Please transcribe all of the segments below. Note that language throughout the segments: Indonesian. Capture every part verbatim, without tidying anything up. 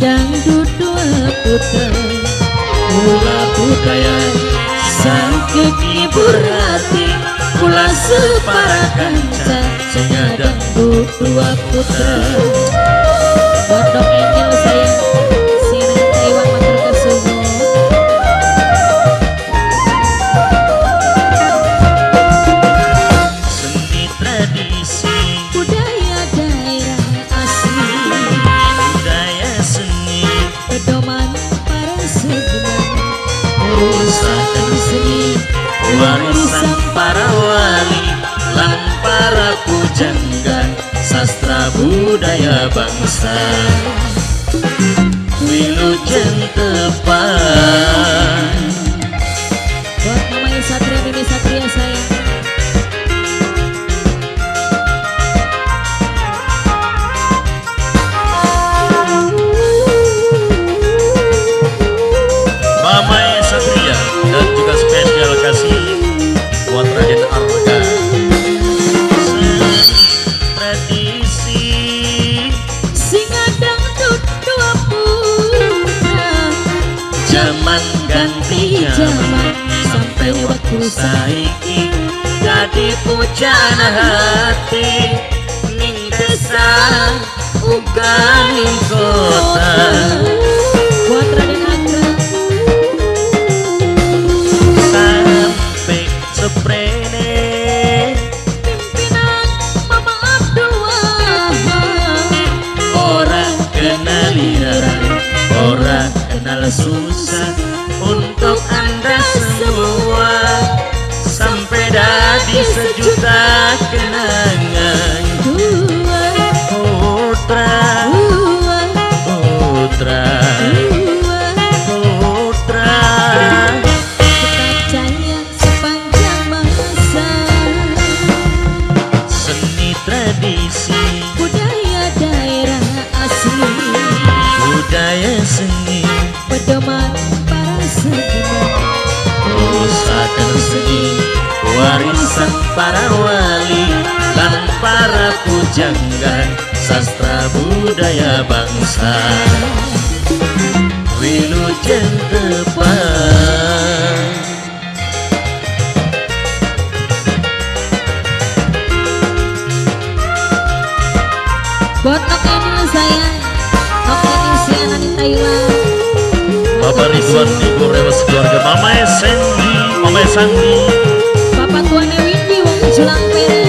dangdut dua putra, Kula budaya sakit hibur hati, kula separa kanca, sing ada dangdut dua putra. Botok angel sayang, sirang Taiwan matur kesumo. seni tradisi, Budaya daerah asli, budaya seni, pedoman para seniman, urusan seni, warisan para wali lan para pujangga sastra budaya bangsa. Wilujeng tepan buat mamanya Satria Mimi Satria sayang. Mama Satria dan juga spesial kasih buat Raden Arga. Tradisi Singa dangdut dua putra, zaman ganti zaman sampai waktu saiki jadi pujana hati ning desa uga ning kota. buat Raden Agra, Sampai seprene pimpinan Mama Abdul Wahab, orang kenal lira, orang kenal susah untuk anda semua sampai dadi sejuta kenangan. dua, Putra, dua, putra, dua. putra. Tetap jaya sepanjang masa, Seni tradisi, budaya daerah asli, budaya seni, pedoman para seniman, usahakan seni, warisan para wali dan para pujangga sastra budaya bangsa. Wilujeng tepan buat nok ini sayang, nok ini si anak di Thailand. Bapak Ridwan Ibu Rewas keluarga Mama Sandy, Mama Sandy. Bapak tuane Windy wong Julang Pere,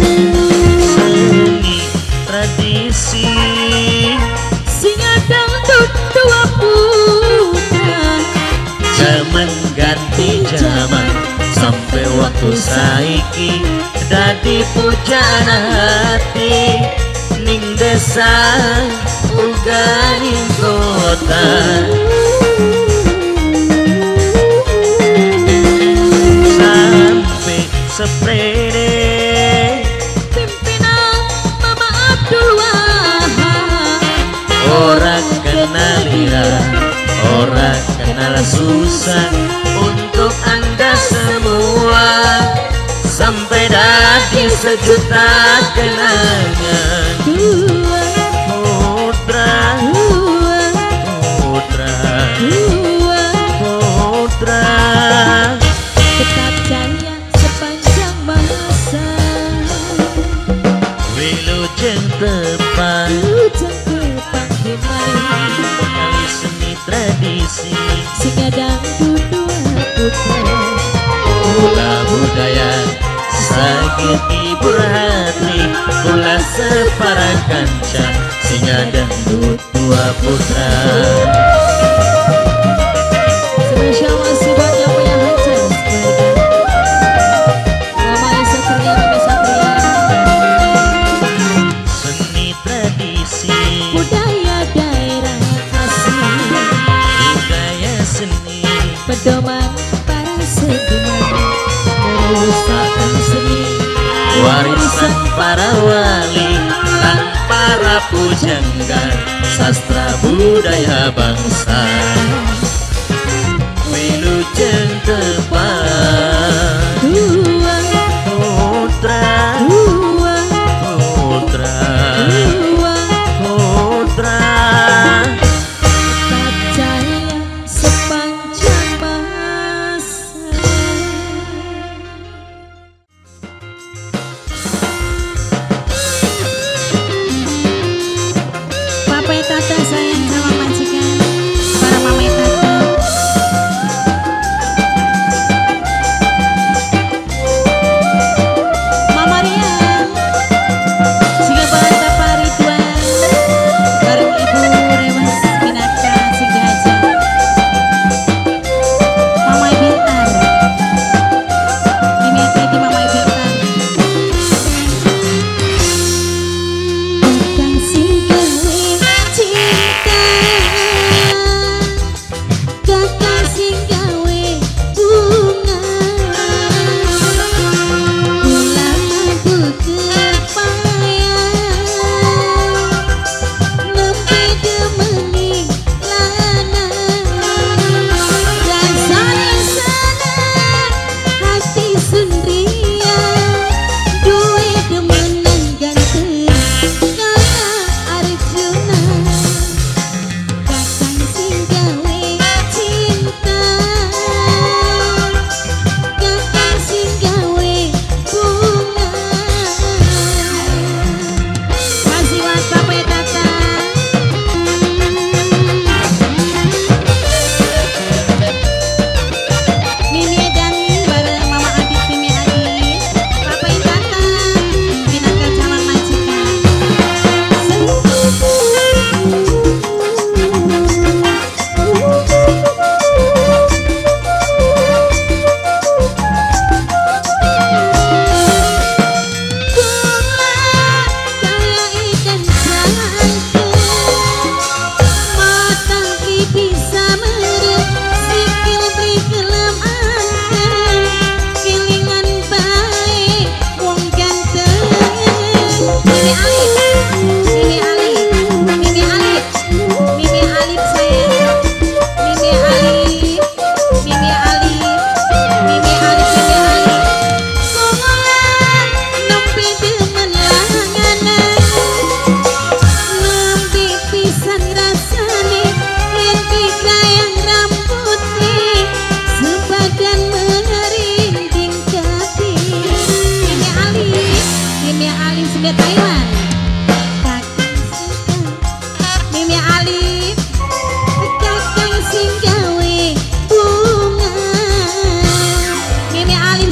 Seni tradisi, singa dangdut dua putra, zaman ganti zaman sampai waktu saiki dadi pujana hati ning desa uga ning kota. Sampai seprene pimpinan Mama Abdul Wahab, orang kenal lira, orang kenal susah untuk anda semua sampai dadi sejuta kenangan. dua, Putra, dua, putra, dua. putra. Tetap jaya sepanjang masa, Wilujeng tepan ujung ke Panghimai, kali seni tradisi, singa dangdut dua putra, kula budaya sakit hibur hati, kula separa kanca singa dangdut dua putra. spesial masih buat yang punya hajat Mama Satria Mimi Satria. Seni tradisi, Budaya daerah asli, budaya seni, pedoman para seniman, usahakan seni, warisan para wali dan para pujangga sastra budaya bangsa. Wilujeng tepan dua, putra, dua, putra, dua. putra.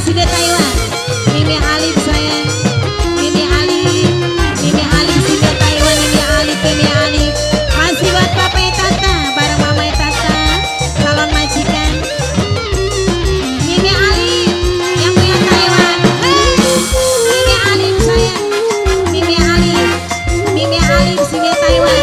Sini Taiwan, Mimi Alif sayang, Mimi Alif, Mimi Alif Sini Taiwan, Mimi Alif, Mimi Alif. Masih buat Papa Tata, bareng Mama Tata, calon majikan. Mimi Alif, yang punya Taiwan. Mimi Alif sayang, Mimi Alif, Mimi Alif Sini Taiwan.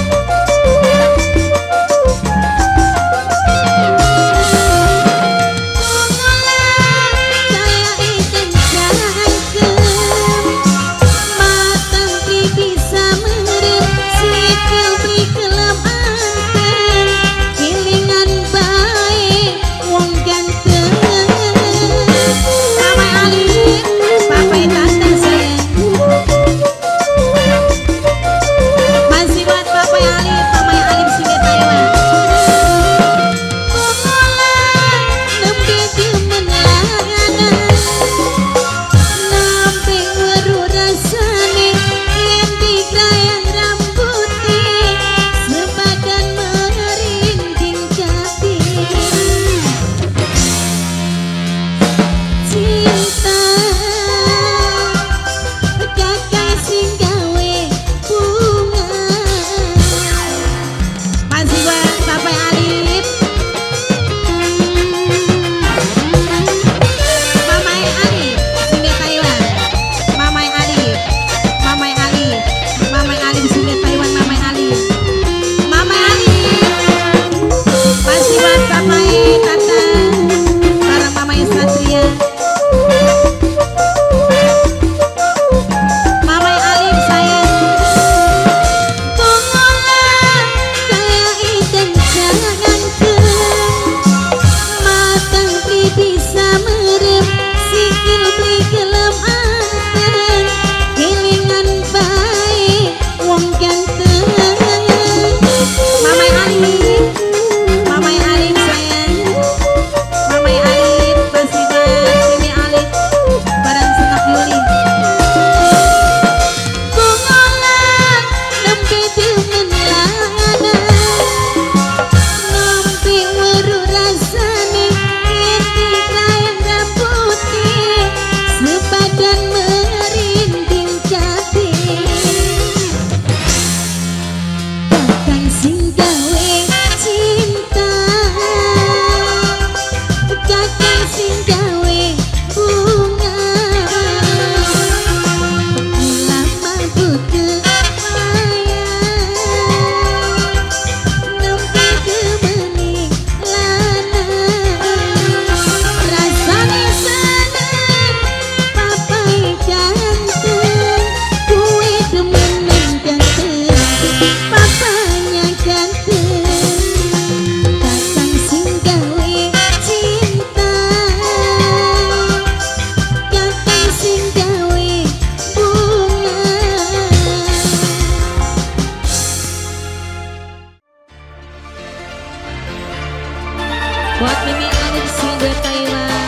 Buat Mimi Alif Sini Taiwan,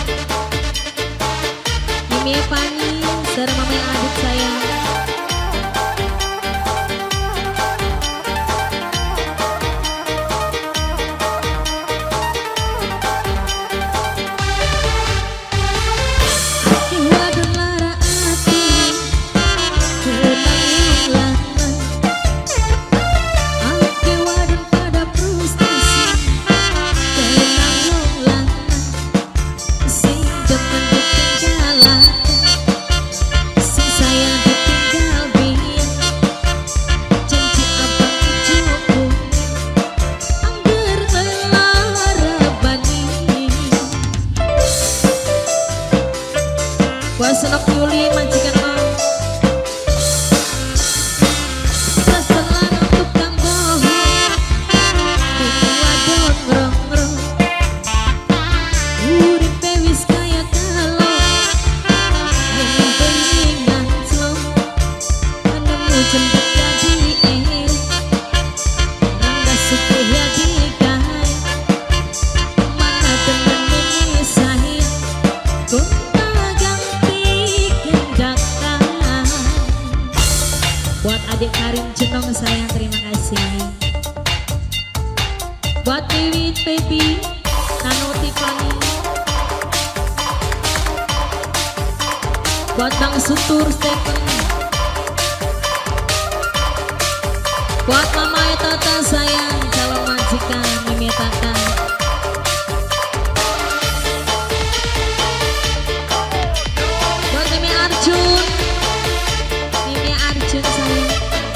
Mimi Pani, saudara Mama yang adik sayang. Buat senok Yuli majikan mau seselan untuk kang bohong itu wadon ngerong-ngerong urip pewis kaya kalau yang pengingan slow anemu jemput jadi eh rangga suke ya dikai mana dengan menyesahin kok ganti kendaka buat Bang Sutur Stephen, buat Mama Tata sayang calon majikan Mimi Tata, buat Mimi Arjun, Mimi Arjun sayang.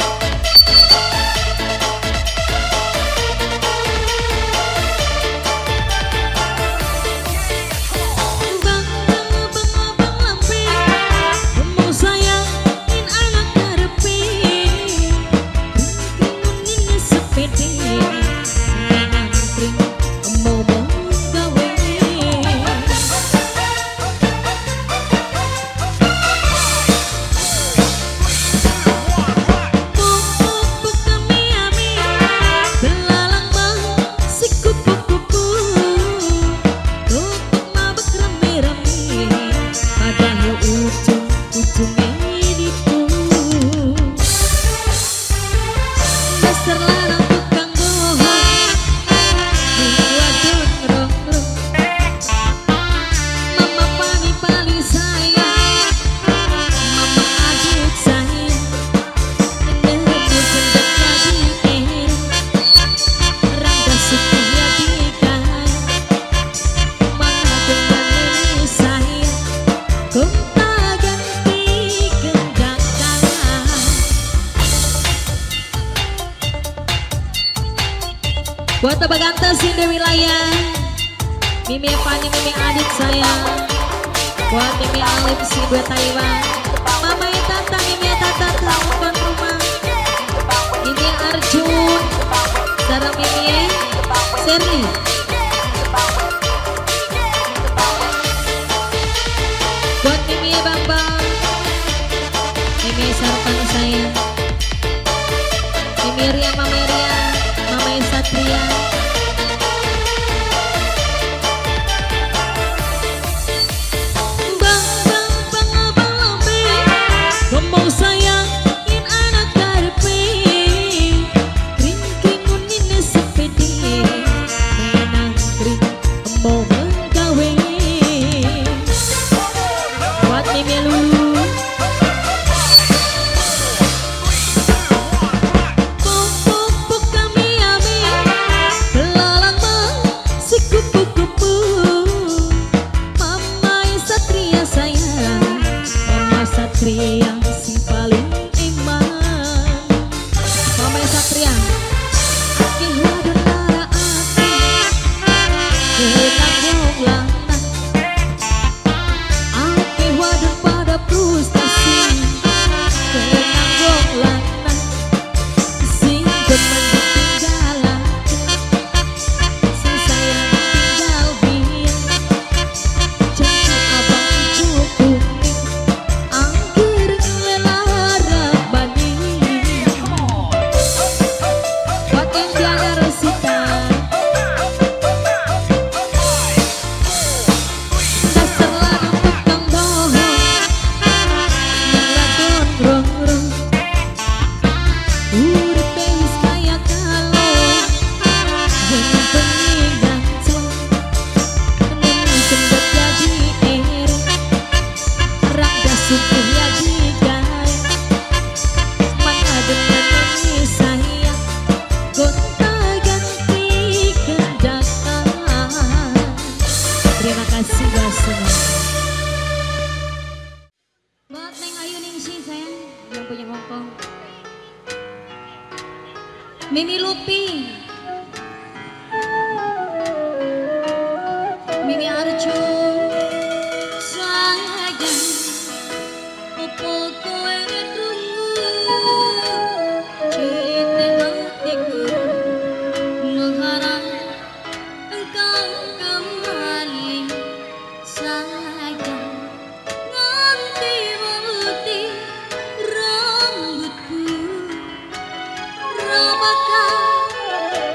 Buat Abang Gantes Indah Wilayah, Mimi Fani, Mimi Adit sayang, buat Mimi Alif si dua Taiwan, Mama Tata, Mimi Tata tuan rumah, Mimi Arjun, Sarah Mimi Seri, buat Mimi Bambang, Mimi Sarpan sayang, Mimi Rian, Mama Rian, Mama Satria, Bang Bang Bang Abang Lambe, ngomong sayangin anak karepe, kring kringun ini sepede, menang kring mau menggawe, buat Mimi Lulu. Satria si paling iman, Mama Satria kiwa berlara aku kenang lanang aku wadah pada frustasi kenang lanang sing demen ditinggalan sing sayang tinggal biar janji abang cukup buat Neng Ayu Ningsi sayang yang punya Hongkong, Mimi Lupi, Mimi Arjun sayang opo kowe krungu cerita hatiku mengharap engkau kembali sayang nganti meluti rambutku, rabakah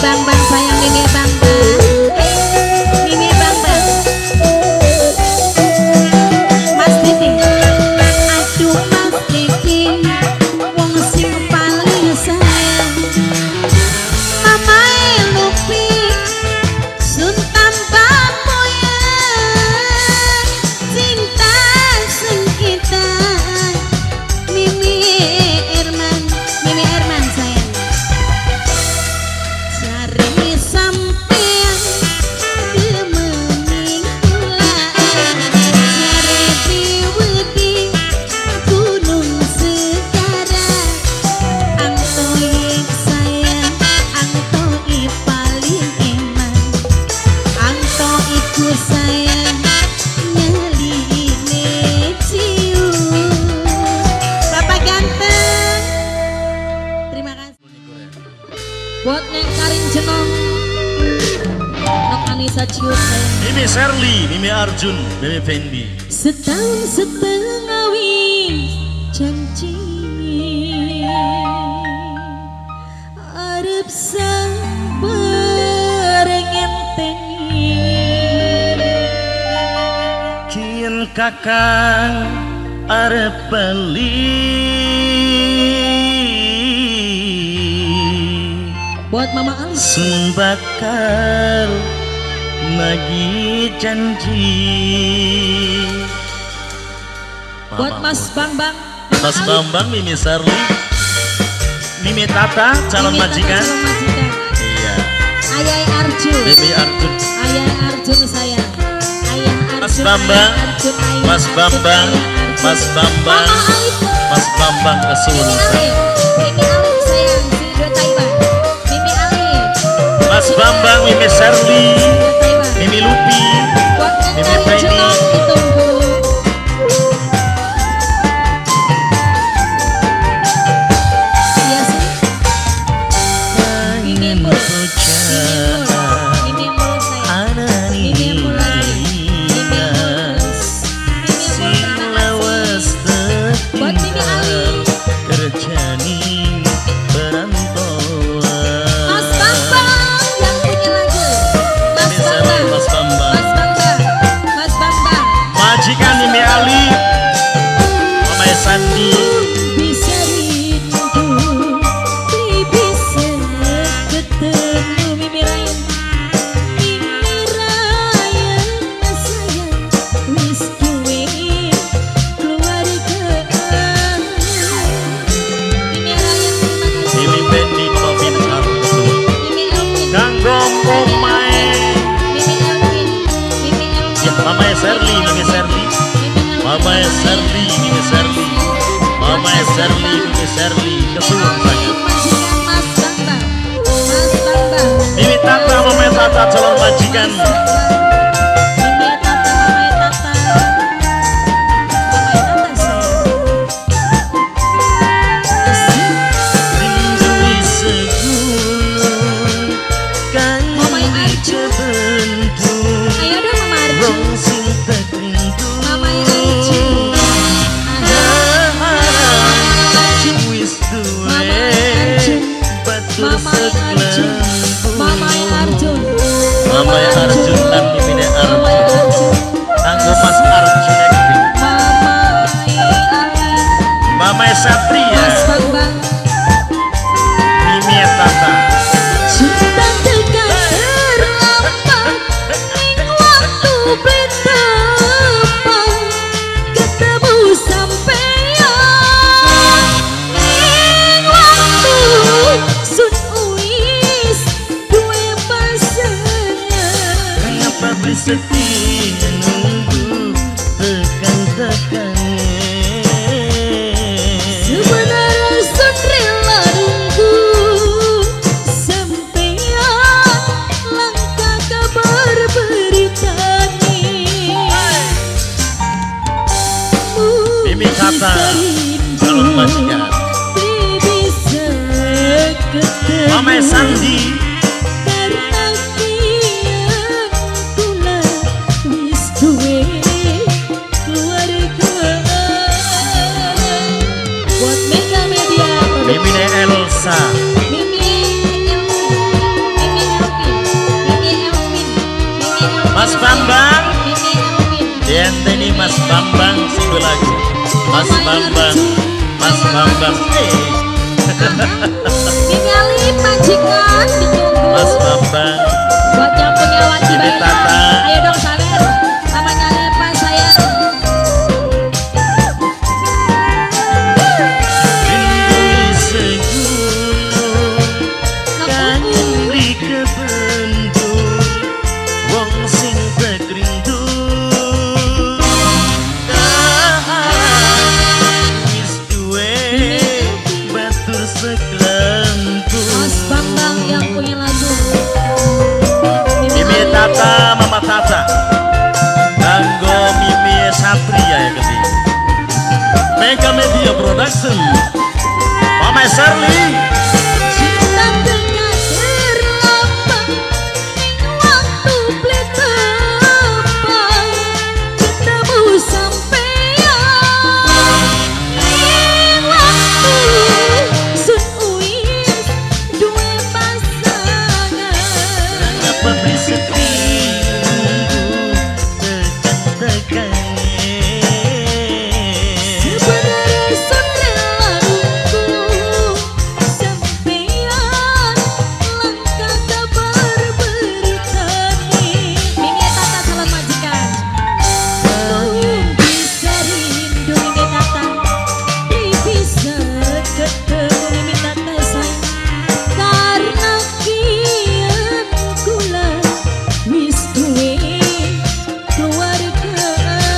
Bang Bang sayang Mimi Bang Bang. Mimi Bang Bang. Mas Didi. Aduh Mas Didi, wong sing paling sayang. Mamae Lupi, sun tanpa moyang. Cinta sing kita. Mimi Herman, Mimi Herman sayang. Cari sampean demening kula, nyari diwedi gunung segara. Antoik sayang, Antoik paling eman, Antoiku sayang nyaline cium. Bapak ganteng, terima kasih. Buat Neng Karin Jenong, Nok Anissa Ciut sayang. Mimi Sherly, Mimi Arjun, Mimi Fendi. Setahun setengah wis janji arep sabar ngenteni. Kian kakang arep bali. Buat Mama Alis, Sun bakal nagi janji. buat Mas Bambang, Mas Bambang, Mimi Sherly, Mimi Tata, calon Mimi Tata, majikan. calon majikan. Iya. Ayah Arjun, Mimi Arjun. Ayah Arjun sayang. Ayah Arjun, Mas Bambang, Ayah Arjun, Ayah Mas Arjun, Bambang, Ayah Arjun. Mas Bambang, Mama Alif, Mas Bambang kesun. Mimi Alif, Mimi Alif sayang, si dua Taiwan. Mimi Alif, Mas Bambang, Mimi Sherly, dua Taiwan. Mimi Lupi, Buat Mimi Neng Karin Fendi. Jenong ditunggu. Iya sih. Mimi Mul, Mimi Mul, Mimi Mul sayang. Mimi Mul lagi, Mimi Mul, Mimi Mul terima kasih. Buat Mimi Alif, Kerjani perantauan. Mas Bambang yang punya lagu. Mas Mimi Sherly, Bambang, Mas Bambang. Mas Bambang, Mas Bambang. Majikan Mimi Ali, Mama Sandi. Bisa rindu, bisa ketemu. Mimi Ryan, Mimi Ryan sayang, wis duwe keluarga. Mimi Ryan terima kasih. Mimi Fendi, Mama Bintang kesun. Mimi Elvin, Ganggo Omae. Mimi Elvin, Mimi Elvin. Ya, Mama Sherly, Mimi Sherly, Mama Sherly, Mimi Sherly, Mama Sherly, Mimi Sherly, kesun saya. Majikan Mas Bambang, Mas Bambang. Mimi Tata, Mama Tata, calon majikan. Mimi Tata, Mama Tata, Mama Tata sayang. Rindui segunung, Mama kain Arjun. dicebentung, Ayo dong Mama Arjun, rong sinta kerindu. Mama Arjun. Wis duwe Mama Arjun, batur Mama Arjun, seklambu. Mama Arjun, Mama Arjun lan Mimine Mama Arjun. Arjun, Anggo Mas Arjun acting. Mama Ali, Mama Satria, Mas Bambang. Mimi Tata. Cinta tekan terlambat, ning waktu bertepat ketemu sampeyan. Ning waktu sun uis duwe pasangan. Kenapa beli setia nunggu tekan-tekan. Sebenarnya sun rela nunggu sampeyan langkah kabar beritani. Mimi Tata, calon majikan. Bisa ketemu. Mama Sandi, Karena kian kula wis Mas Bambang. Dianteni Mas Bambang single lagu. Mas Bambang, Mas Bambang. Ini Ali majikan ditunggu. Mas Bambang. Buat yang punya wati Ini Tata. ayo dong sawer. Namanya lepas saya. Rindu segulung kangen di kebendung wong sing tegrindu wis duwe batur sekelentung. Mas Bambang yang punya lagu. Mimi Tata, Mama Tata Ganggo Mimi Satria ya keti Mega Media Production Mama Shirley. Cinta dengan terlambang waktu bletepang ketemu sampean waktu sun uis dua pasangan. Apa beri setunggu tekan-tekannya Sebenarnya sun rela nunggu sampean langkah kabar beritani. Mimi Tata calon majikan. Belum bisa rindu Mimi Tata, bisa ketemu Mimi Tata sayang. Karena kian kula wis duwe keluarga.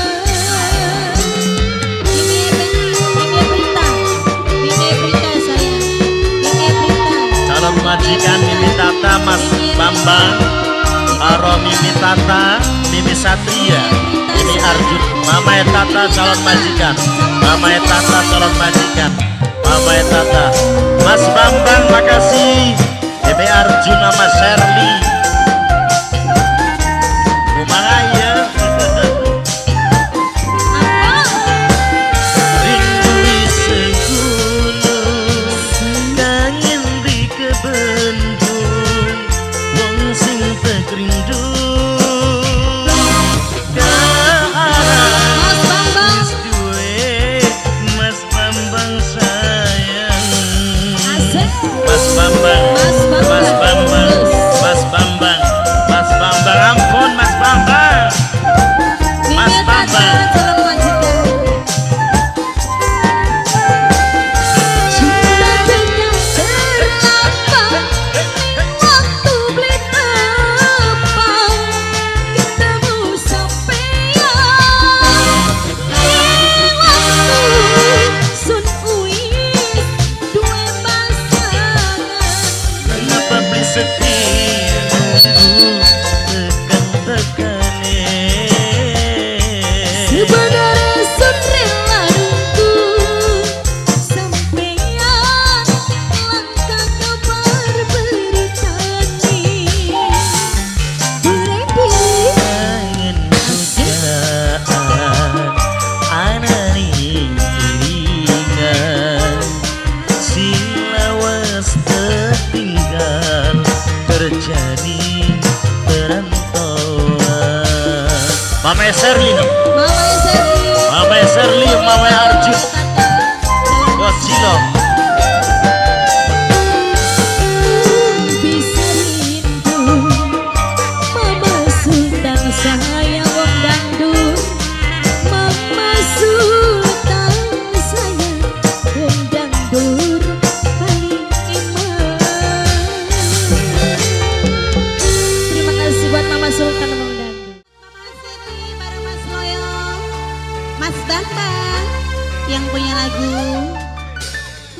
Ini ini berita, ini berita sayang, ini berita. calon majikan Mimi Tata, Mas Bambang, Aro Mimi Tata, Mimi Satria, Mimi Arjun, Mama Tata calon majikan, Mama Tata calon majikan, Mama Tata, Mas Bambang makasih, Mimi Arjun sama Shirley, rumah aja. Rindu segulung kangen di kebendung wong sing tegrindu Mas Bambang, duwe Mas Bambang sayang. asik. Mas Bambang, Mas Bambang. Mas Bambang, Mas Bambang, Mas Bambang, ampun Mas Bambang. Mas Mimi Tata Bambang. calon majikan. Cinta dengan terlambang waktu bletepang ketemu sampean waktu sun uis dua pasangan. Kenapa beli setia nunggu tekan-tekane. Sebenarnya sun rela nunggu sampean langkah kabar beritani. Berarti Kangen pujaan anani iringan silawas tertinggal terjadi perantauan. Mama Shirley no? Mama Seri, Mama Shirley, Mama Arjun, Bos Silo. bisa rindu Mama Sultan saya wong dangdut. Mama Sultan saya wong dangdut paling iman. Terima kasih buat Mama Sultan wong dangdut. Mama Seri bareng Mas Loyo, Mas Bambang yang punya lagu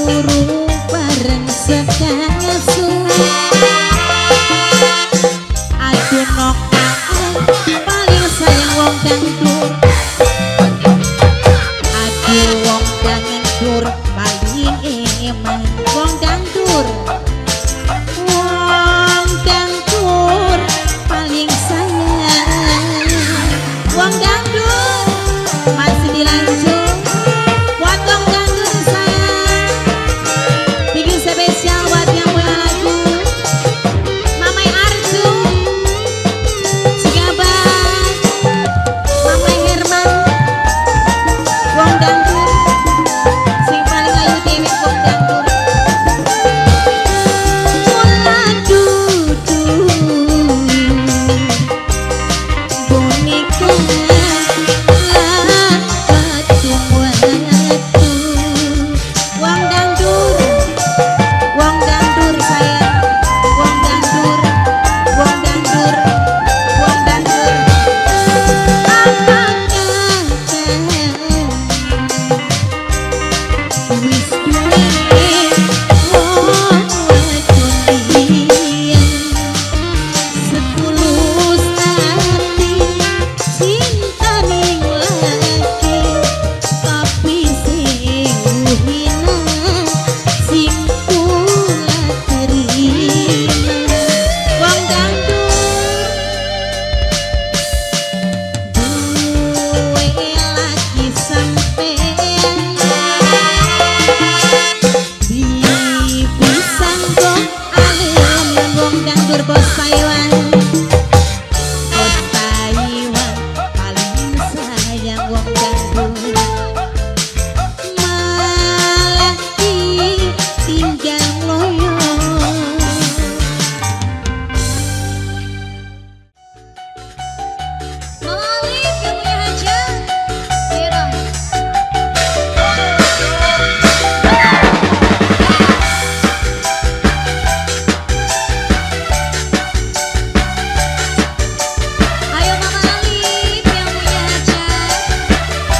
turu bareng sekangasu. Aduh nokak paling sayang wong dangdur. Aduh wong dangdur paling eman wong dangdur. Wong dangdur paling sayang wong dangdur. Masih dilanjut buat wong dangdur sayang. Bikin spesial buat yang punya lagu Mamai Arju, Sigaban, Mamai Herman, wong dangdur sing paling ayu dewe wong dangdur. Mula dudu boneka lan patung watu. Wong dangdur, wong dangdur sayang, wong dangdur, wong dangdur, wong dangdur. Apakah wis duwe wong wadon liyan setulus ati cinta ning laki, tapi sing hina sing kula terima. Wong dangdur duwe laki sampean bisa dong alem wong dangdur bos Taiwan. Bos Taiwan paling sayang wong dangdur. Malah ditinggal loyo. Malik yang punya hajat Mira. Ayo Mama Alif yang punya hajat.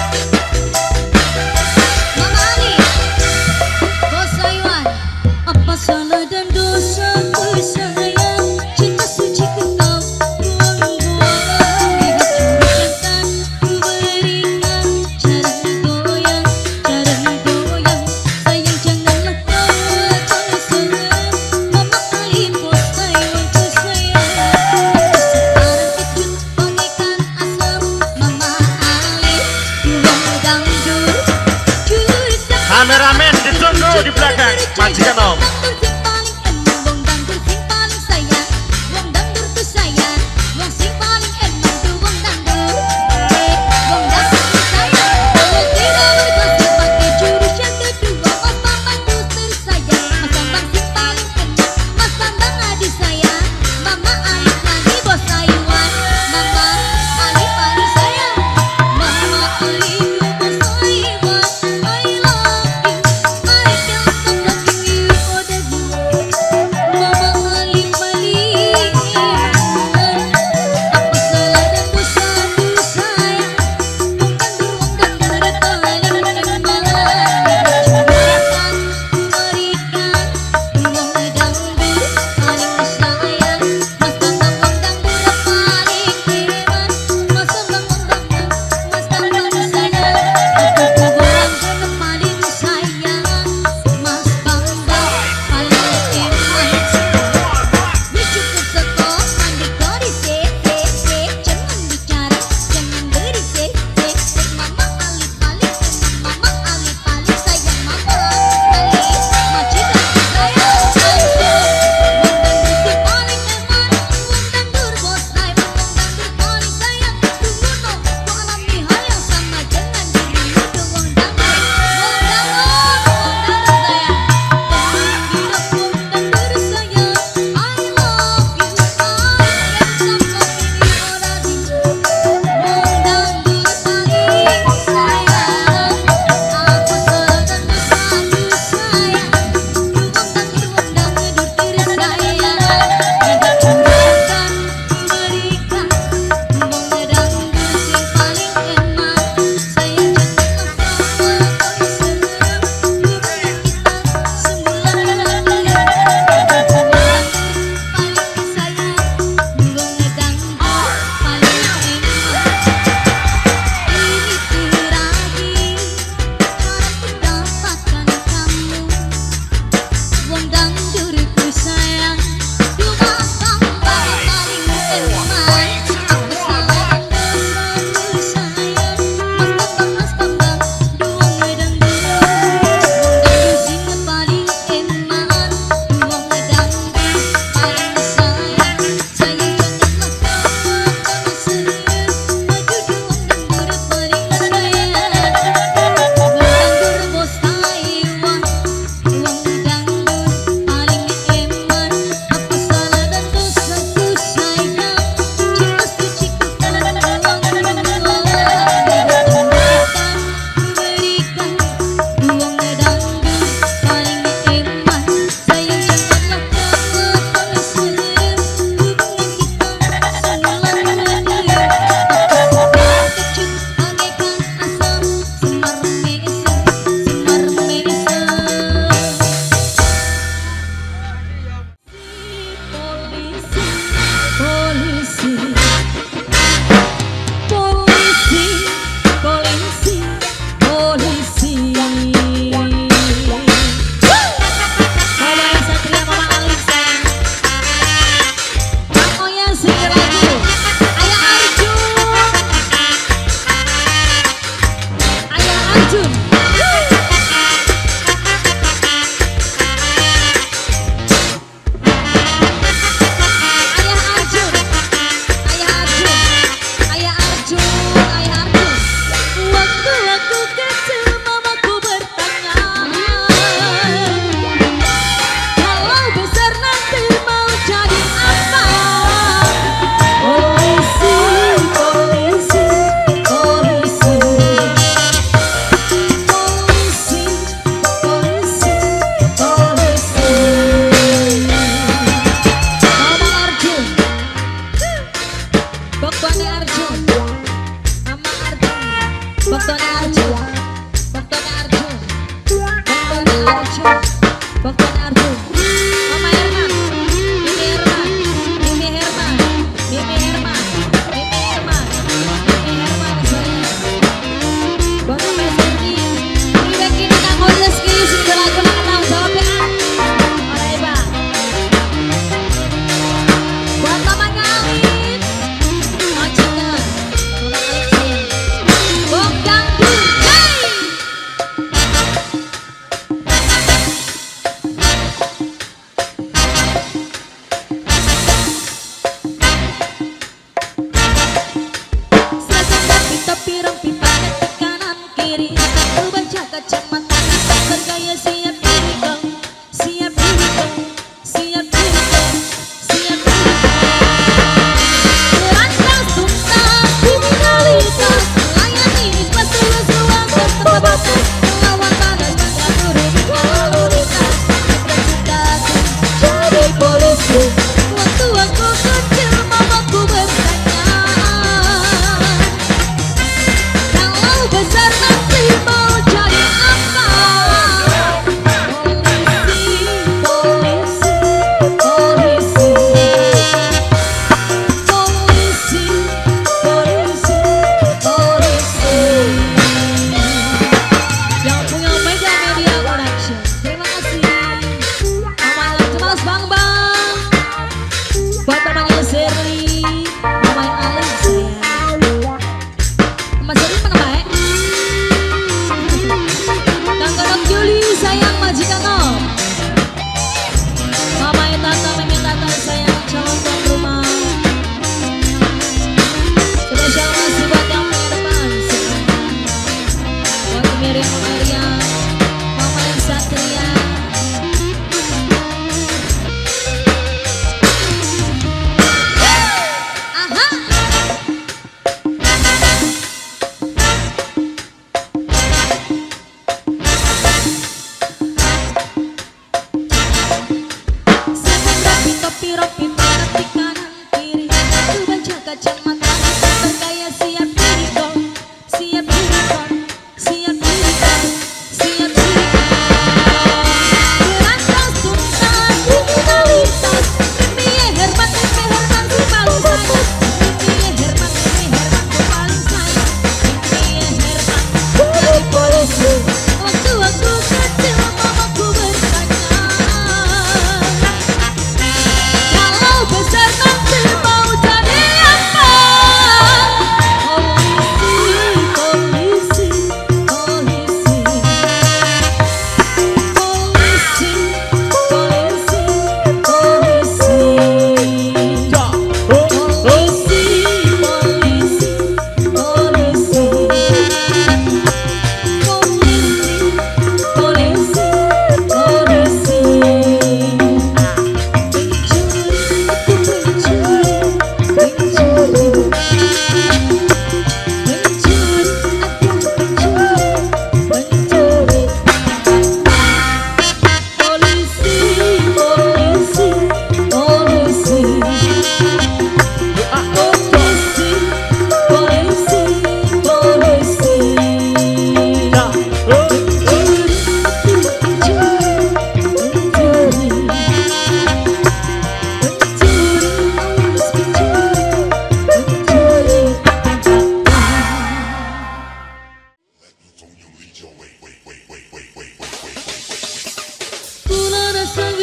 Mama Alif, bos Taiwan. Apa salah dan dosaku sayang, cinta suci kau buang-buang. Lihat jurikan beringat, cara goyang, cara goyang. Sayang janganlah kau buat sayang. Mama Alif bos Taiwan ku sayang. Sekarang ikut bagaikan asam. Mama Alif wong dangdur jurusan. Kameramen ditunggu di belakang majikan om. Dangdur sing paling emang, wong dangdur sing paling sayang. Wong dangdur tuh sayang, wong sing paling emang tuh wong dangdur. Eh, wong dangdur tuh sayang. Kalau tidak bergosip pakai jurus yang kedua, Mas Bambang tuh tersayang. Mas Bambang sing paling emang, Mas Bambang adik sayang. Mama Alif lagi bos Taiwan. Mama Alif paling sayang. Mama Alif you bos Taiwan. I love you, I can't stop loving you.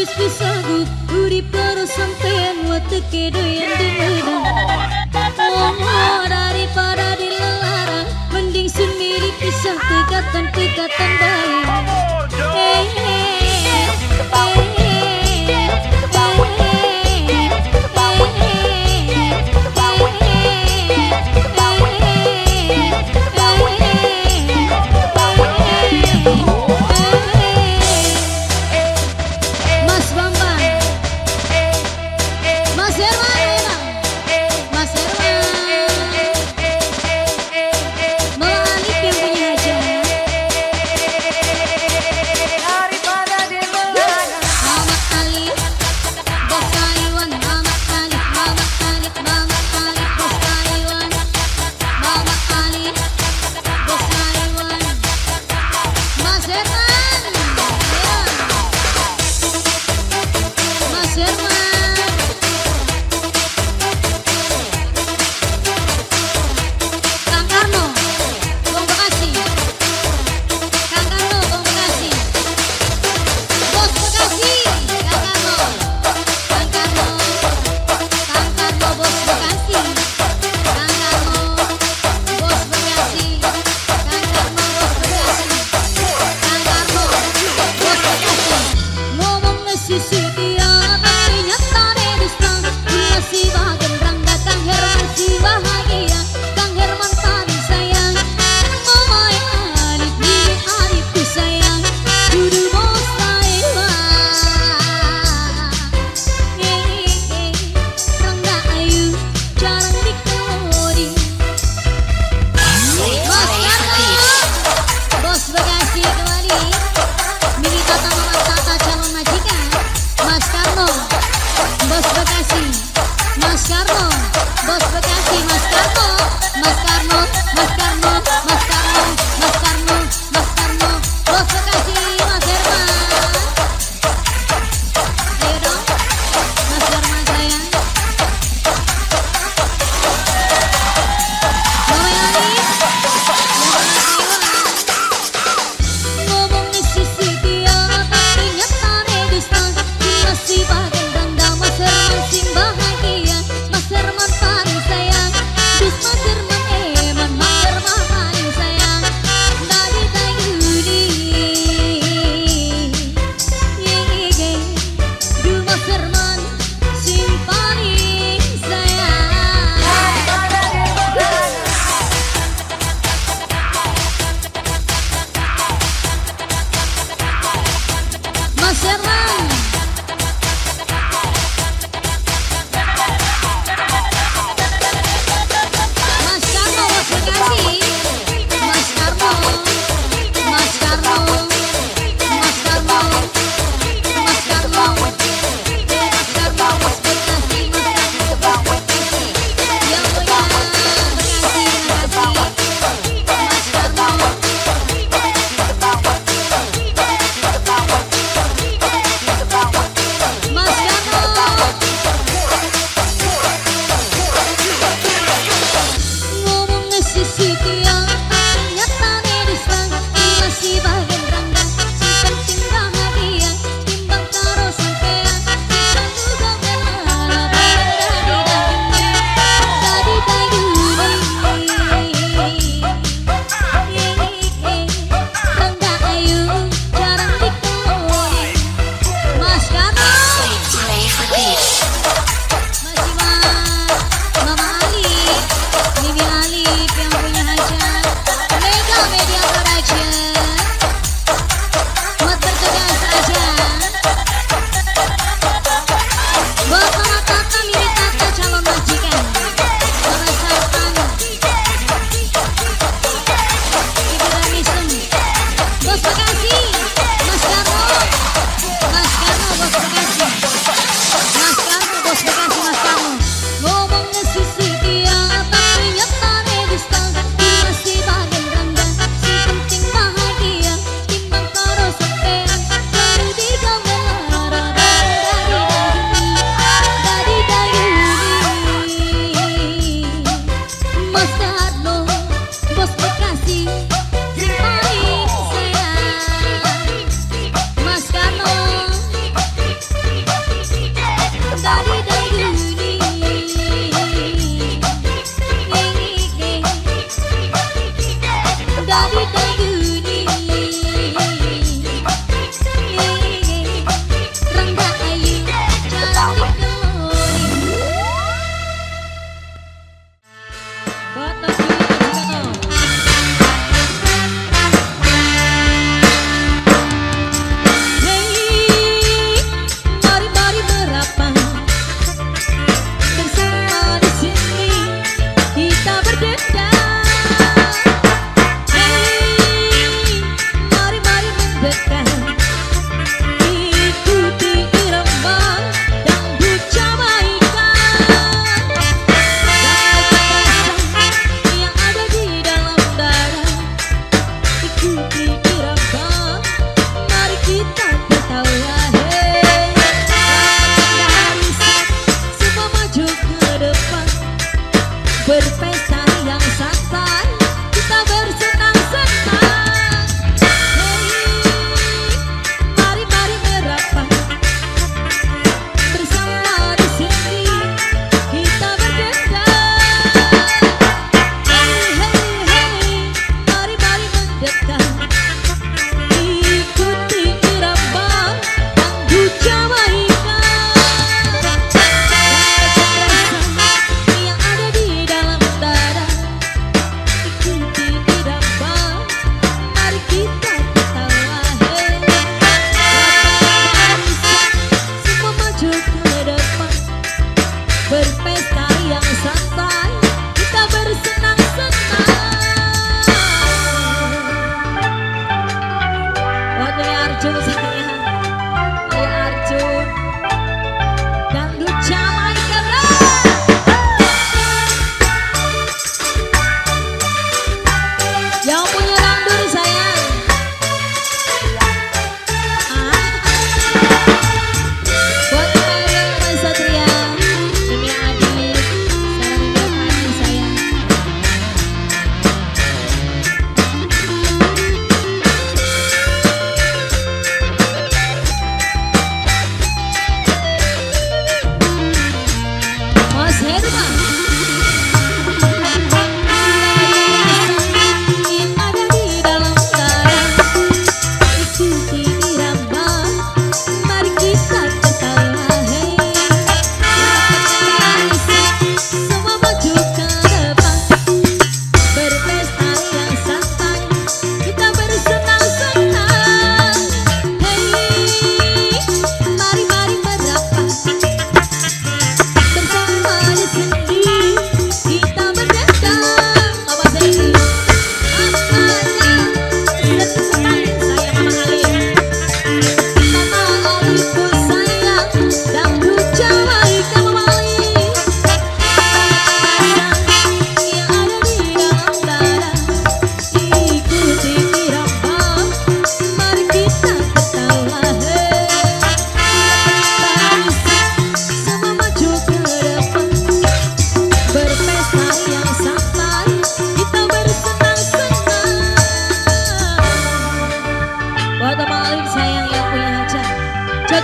geus pisagu urip karo sampean wateke doyan demenan. Oh, daripada dilarang mending sendiri pisah tegatan-tegatan baik. Hey, hey, Mas Bambang, Mas Herman, memang Mas Herman, Noah Alif yang punya hajat. Daripada di belakang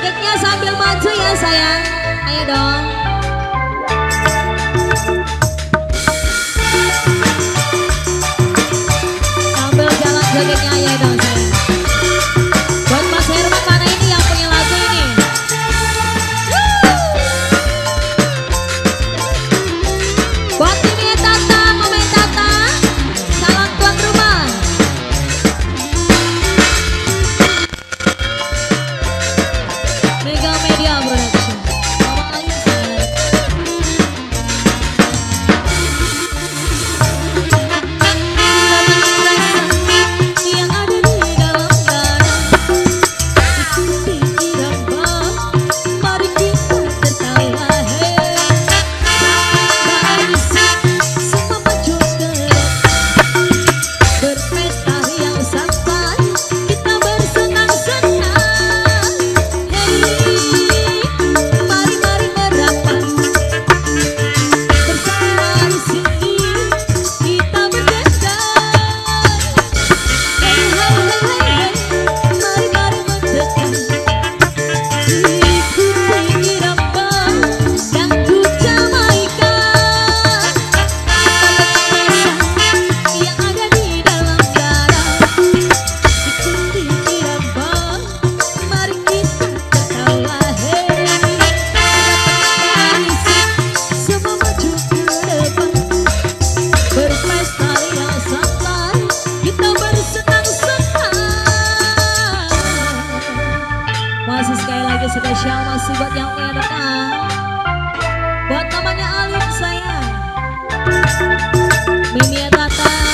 jogetnya sambil maju ya sayang. Ayo dong. Sambil jalan jogetnya ayo dong sayang. Buat Mas Herman mana ini yang punya lagu ini? Buat Mimi Tata, Mama Tata, salam tuan rumah. Mega Media Production. Mama Ayu sayang. Yang ada di dalam dada, ikuti irama, mari kita tertawa. Semua maju ke depan, berpesta yang santai, kita bersenang-senang. Hey, mari-mari merapat, bersama di sini kita berdendang. Hey, hey, hey, hey, mari-mari mendekat, ikuti irama yang ku jamaikan. Yang ada di dalam darah, ikuti irama, mari kita tertawa. Hey, semua maju ke depan, berpesta yang santai, kita bersenang-senang. Masih sekali lagi spesial masih buat yang punya dekat, buat namanya Alif sayang. Mimi Tata.